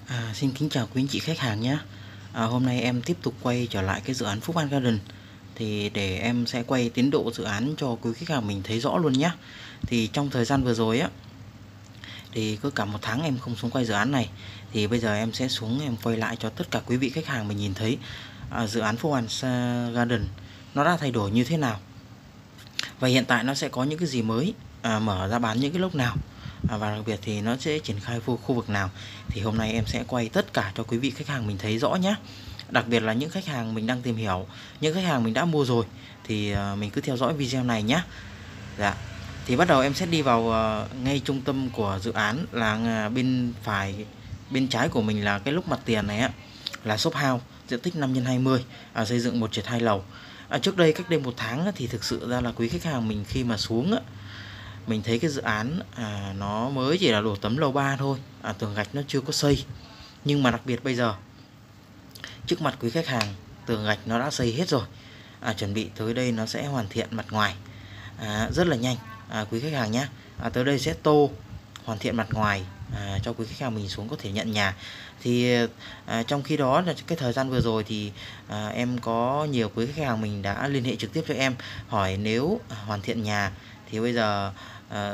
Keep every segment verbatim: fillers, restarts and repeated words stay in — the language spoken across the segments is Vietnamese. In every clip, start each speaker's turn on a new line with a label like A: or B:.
A: À, xin kính chào quý anh chị khách hàng nhé. À, hôm nay em tiếp tục quay trở lại cái dự án Phúc An Garden. Thì để em sẽ quay tiến độ dự án cho quý khách hàng mình thấy rõ luôn nhé. Thì trong thời gian vừa rồi á, thì cứ cả một tháng em không xuống quay dự án này. Thì bây giờ em sẽ xuống em quay lại cho tất cả quý vị khách hàng mình nhìn thấy à, dự án Phúc An Garden nó đã thay đổi như thế nào. Và hiện tại nó sẽ có những cái gì mới, à, mở ra bán những cái lúc nào, à, và đặc biệt thì nó sẽ triển khai khu, khu vực nào. Thì hôm nay em sẽ quay tất cả cho quý vị khách hàng mình thấy rõ nhé. Đặc biệt là những khách hàng mình đang tìm hiểu, những khách hàng mình đã mua rồi thì à, mình cứ theo dõi video này nhé. Dạ. Thì bắt đầu em sẽ đi vào à, ngay trung tâm của dự án là à, bên phải, bên trái của mình là cái lúc mặt tiền này á, là shop house diện tích năm nhân hai mươi, à, xây dựng một trệt hai lầu. À, trước đây cách đây một tháng á, thì thực sự ra là quý khách hàng mình khi mà xuống á, mình thấy cái dự án à, nó mới chỉ là đổ tấm lầu ba thôi, à, tường gạch nó chưa có xây. Nhưng mà đặc biệt bây giờ trước mặt quý khách hàng tường gạch nó đã xây hết rồi, à, chuẩn bị tới đây nó sẽ hoàn thiện mặt ngoài à, rất là nhanh, à, quý khách hàng nhé. À, tới đây sẽ tô hoàn thiện mặt ngoài à, cho quý khách hàng mình xuống có thể nhận nhà. Thì à, trong khi đó là cái thời gian vừa rồi thì à, em có nhiều quý khách hàng mình đã liên hệ trực tiếp cho em hỏi nếu hoàn thiện nhà thì bây giờ à,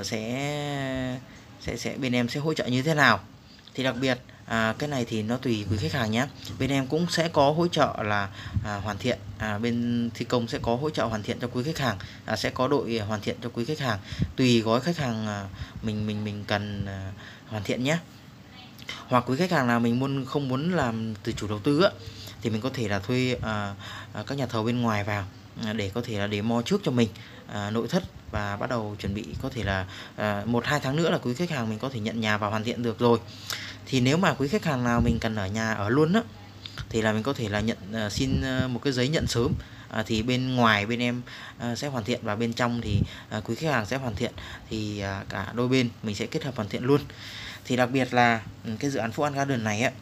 A: sẽ sẽ sẽ bên em sẽ hỗ trợ như thế nào. Thì đặc biệt à, cái này thì nó tùy quý khách hàng nhé. Bên em cũng sẽ có hỗ trợ là à, hoàn thiện, à, bên thi công sẽ có hỗ trợ hoàn thiện cho quý khách hàng, à, sẽ có đội hoàn thiện cho quý khách hàng tùy gói khách hàng à, mình mình mình cần à, hoàn thiện nhé. Hoặc quý khách hàng nào mình muốn không muốn làm từ chủ đầu tư á, thì mình có thể là thuê à, à, các nhà thầu bên ngoài vào à, để có thể là demo trước cho mình à, nội thất, và bắt đầu chuẩn bị có thể là à, một hai tháng nữa là quý khách hàng mình có thể nhận nhà và hoàn thiện được rồi. Thì nếu mà quý khách hàng nào mình cần ở nhà ở luôn á, thì là mình có thể là nhận uh, xin uh, một cái giấy nhận sớm, à, thì bên ngoài bên em uh, sẽ hoàn thiện và bên trong thì uh, quý khách hàng sẽ hoàn thiện, thì uh, cả đôi bên mình sẽ kết hợp hoàn thiện luôn. Thì đặc biệt là cái dự án Phúc An Garden này á,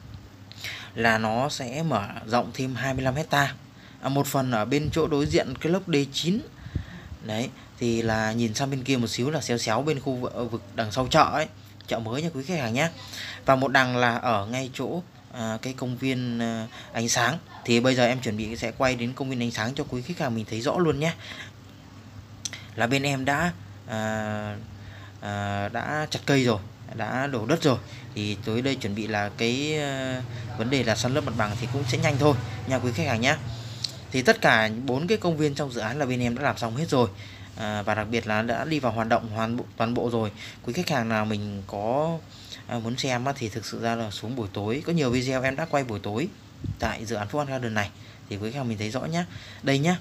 A: là nó sẽ mở rộng thêm hai mươi lăm hecta, à, một phần ở bên chỗ đối diện cái lốc D chín đấy, thì là nhìn sang bên kia một xíu là xéo xéo bên khu vực đằng sau chợ ấy, chợ mới nha quý khách hàng nhé. Và một đằng là ở ngay chỗ à, cái công viên à, ánh sáng. Thì bây giờ em chuẩn bị sẽ quay đến công viên ánh sáng cho quý khách hàng mình thấy rõ luôn nhé. Là bên em đã à, à, đã chặt cây rồi, đã đổ đất rồi, thì tới đây chuẩn bị là cái à, vấn đề là san lấp mặt bằng thì cũng sẽ nhanh thôi nha quý khách hàng nhé. Thì tất cả bốn cái công viên trong dự án là bên em đã làm xong hết rồi, à, và đặc biệt là đã đi vào hoạt động hoàn bộ, toàn bộ rồi. Quý khách hàng nào mình có à, muốn xem á, thì thực sự ra là xuống buổi tối, có nhiều video em đã quay buổi tối tại dự án Phúc An Garden này, thì quý khách hàng mình thấy rõ nhé. Đây nhá,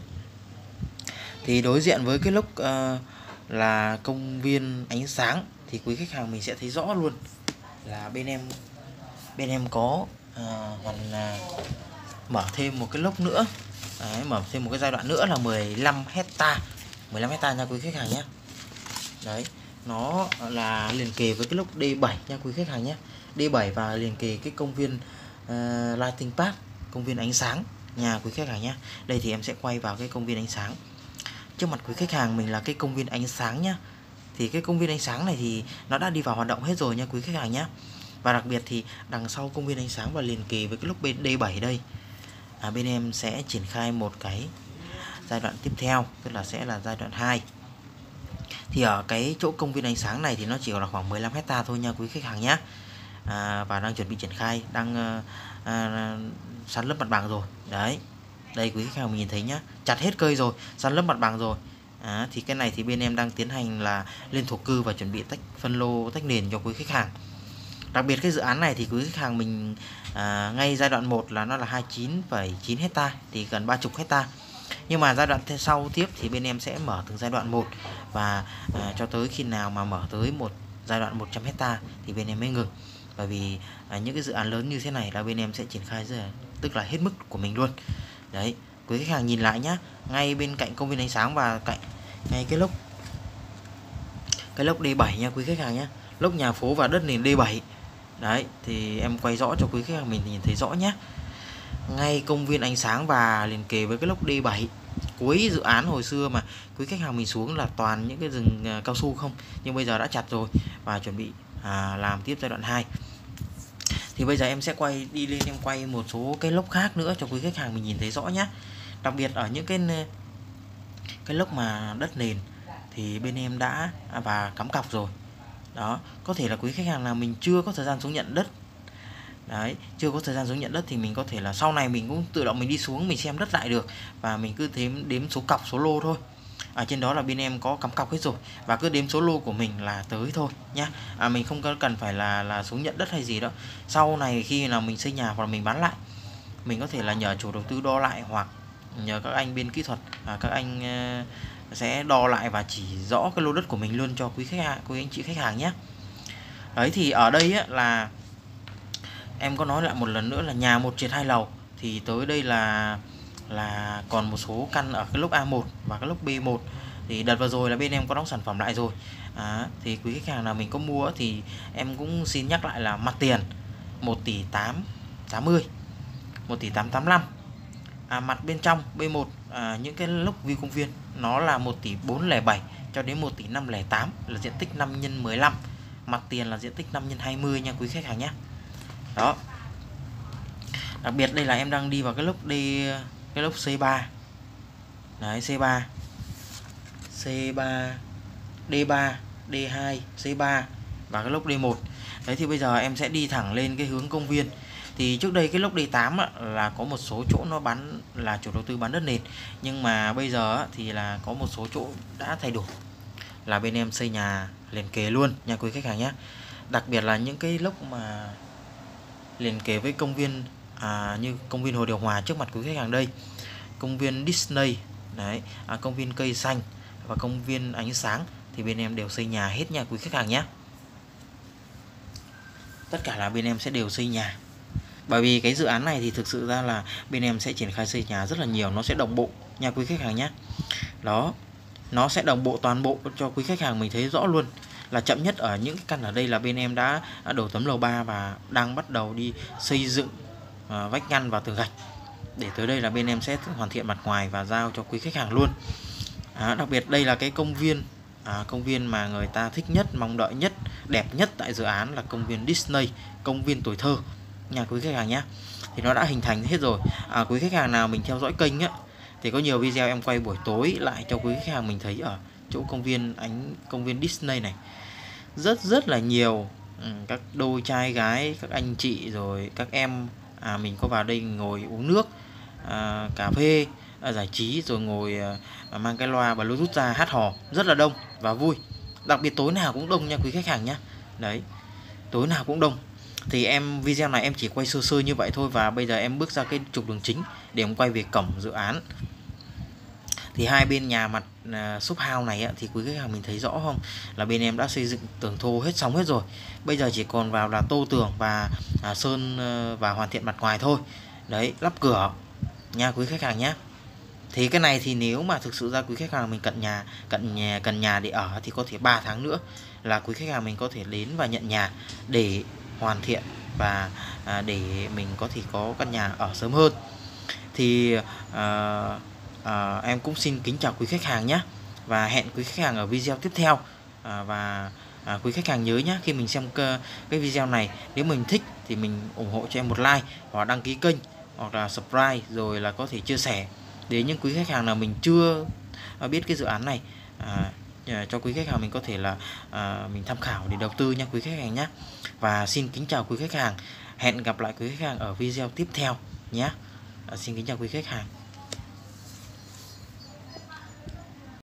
A: thì đối diện với cái lúc uh, là công viên ánh sáng thì quý khách hàng mình sẽ thấy rõ luôn là bên em bên em có uh, còn uh, mở thêm một cái lốc nữa. Đấy, mở thêm một cái giai đoạn nữa là mười lăm hecta, mười lăm hecta nha quý khách hàng nhé. Đấy, nó là liền kề với cái lốc D bảy nha quý khách hàng nhé. D bảy và liền kề cái công viên uh, Lighting Park, công viên ánh sáng nha quý khách hàng nhé. Đây thì em sẽ quay vào cái công viên ánh sáng. Trước mặt quý khách hàng mình là cái công viên ánh sáng nhá. Thì cái công viên ánh sáng này thì nó đã đi vào hoạt động hết rồi nha quý khách hàng nhé. Và đặc biệt thì đằng sau công viên ánh sáng và liền kề với cái lốc D bảy đây, à, bên em sẽ triển khai một cái giai đoạn tiếp theo, tức là sẽ là giai đoạn hai. Thì ở cái chỗ công viên ánh sáng này thì nó chỉ là khoảng mười lăm hecta thôi nha quý khách hàng nhé. À, và đang chuẩn bị triển khai, đang à, san lấp mặt bằng rồi. Đấy, đây quý khách hàng mình nhìn thấy nhá, chặt hết cây rồi, san lấp mặt bằng rồi. À, thì cái này thì bên em đang tiến hành là lên thổ cư và chuẩn bị tách phân lô, tách nền cho quý khách hàng. Đặc biệt cái dự án này thì quý khách hàng mình à, ngay giai đoạn một là nó là hai mươi chín phẩy chín hecta, thì gần ba mươi hecta. Nhưng mà giai đoạn sau tiếp thì bên em sẽ mở từng giai đoạn một, và à, cho tới khi nào mà mở tới một giai đoạn một trăm hecta thì bên em mới ngừng. Bởi vì à, những cái dự án lớn như thế này là bên em sẽ triển khai rất, tức là hết mức của mình luôn. Đấy, quý khách hàng nhìn lại nhá, ngay bên cạnh công viên ánh sáng và cạnh ngay cái lốc cái lốc D bảy nha quý khách hàng nhé, lốc nhà phố và đất nền D bảy. Đấy, thì em quay rõ cho quý khách hàng mình nhìn thấy rõ nhé. Ngay công viên ánh sáng và liền kề với cái lốc D bảy. Cuối dự án hồi xưa mà quý khách hàng mình xuống là toàn những cái rừng cao su không, nhưng bây giờ đã chặt rồi và chuẩn bị à, làm tiếp giai đoạn hai. Thì bây giờ em sẽ quay đi lên em quay một số cái lốc khác nữa cho quý khách hàng mình nhìn thấy rõ nhé. Đặc biệt ở những cái cái lốc mà đất nền thì bên em đã và cắm cọc rồi. Đó, có thể là quý khách hàng là mình chưa có thời gian xuống nhận đất. Đấy, chưa có thời gian xuống nhận đất thì mình có thể là sau này mình cũng tự động mình đi xuống mình xem đất lại được, và mình cứ đếm đếm số cọc số lô thôi. Ở trên đó là bên em có cắm cọc hết rồi, và cứ đếm số lô của mình là tới thôi nhá. À, mình không cần phải là là xuống nhận đất hay gì đó. Sau này khi nào mình xây nhà hoặc là mình bán lại, mình có thể là nhờ chủ đầu tư đo lại, hoặc nhờ các anh bên kỹ thuật, à, các anh uh, sẽ đo lại và chỉ rõ cái lô đất của mình luôn cho quý khách hàng, quý anh chị khách hàng nhé. Đấy, thì ở đây á, là em có nói lại một lần nữa là nhà một trệt hai lầu, thì tới đây là là còn một số căn ở cái lốc A một và cái lốc B một. Thì đợt vừa rồi là bên em có đóng sản phẩm lại rồi. À, thì quý khách hàng nào mình có mua thì em cũng xin nhắc lại là mặt tiền một tỷ tám tám mươi, một tỷ tám tám lăm. À, mặt bên trong B một, à, những cái lốc view công viên nó là một tỷ bốn lẻ bảy cho đến một tỷ năm lẻ tám, là diện tích năm nhân mười lăm. Mặt tiền là diện tích năm nhân hai mươi nha quý khách hàng nhé. Đó. Đặc biệt đây là em đang đi vào cái lốc D, cái lốc C ba. Đấy, C ba, C ba, D ba, D hai, C ba và cái lốc D một. Đấy, thì bây giờ em sẽ đi thẳng lên cái hướng công viên. Thì trước đây cái lốc D tám á, là có một số chỗ nó bán là chủ đầu tư bán đất nền, nhưng mà bây giờ á, thì là có một số chỗ đã thay đổi là bên em xây nhà liền kề luôn nha quý khách hàng nhé. Đặc biệt là những cái lốc mà liền kề với công viên, à, như công viên Hồ Điều Hòa trước mặt quý khách hàng đây, công viên Disney đấy, à, công viên cây xanh và công viên ánh sáng, thì bên em đều xây nhà hết nha quý khách hàng nhé. Tất cả là bên em sẽ đều xây nhà. Bởi vì cái dự án này thì thực sự ra là bên em sẽ triển khai xây nhà rất là nhiều, nó sẽ đồng bộ nha quý khách hàng nhé. Đó, nó sẽ đồng bộ toàn bộ cho quý khách hàng mình thấy rõ luôn. Là chậm nhất ở những căn ở đây là bên em đã đổ tấm lầu ba và đang bắt đầu đi xây dựng uh, vách ngăn và tường gạch, để tới đây là bên em sẽ hoàn thiện mặt ngoài và giao cho quý khách hàng luôn. À, đặc biệt đây là cái công viên, à, công viên mà người ta thích nhất, mong đợi nhất, đẹp nhất tại dự án là công viên Disney, công viên tuổi thơ nha quý khách hàng nhé. Thì nó đã hình thành hết rồi. À, quý khách hàng nào mình theo dõi kênh á, thì có nhiều video em quay buổi tối lại cho quý khách hàng mình thấy ở chỗ công viên ánh công viên Disney này. Rất rất là nhiều ừ, các đôi trai gái, các anh chị rồi các em, à, mình có vào đây ngồi uống nước, à, cà phê, à, giải trí, rồi ngồi à, mang cái loa và Bluetooth ra hát hò rất là đông và vui. Đặc biệt tối nào cũng đông nha quý khách hàng nhé. Đấy, tối nào cũng đông. Thì em video này em chỉ quay sơ sơ như vậy thôi, và bây giờ em bước ra cái trục đường chính để em quay về cổng dự án. Thì hai bên nhà mặt uh, shop house này á, thì quý khách hàng mình thấy rõ không, là bên em đã xây dựng tường thô hết xong hết rồi. Bây giờ chỉ còn vào là tô tường và uh, sơn uh, và hoàn thiện mặt ngoài thôi. Đấy, lắp cửa nha quý khách hàng nhé. Thì cái này thì nếu mà thực sự ra quý khách hàng mình cận nhà cận nhà cần nhà để ở thì có thể ba tháng nữa là quý khách hàng mình có thể đến và nhận nhà để hoàn thiện và à, để mình có thể có căn nhà ở sớm hơn. Thì à, à, em cũng xin kính chào quý khách hàng nhé, và hẹn quý khách hàng ở video tiếp theo. à, và à, quý khách hàng nhớ nhé, khi mình xem cái video này, nếu mình thích thì mình ủng hộ cho em một like hoặc đăng ký kênh hoặc là subscribe, rồi là có thể chia sẻ đến những quý khách hàng nào mình chưa biết cái dự án này, à, cho quý khách hàng mình có thể là à, mình tham khảo để đầu tư nha quý khách hàng nhé. Và xin kính chào quý khách hàng, hẹn gặp lại quý khách hàng ở video tiếp theo nhé. À, xin kính chào quý khách hàng.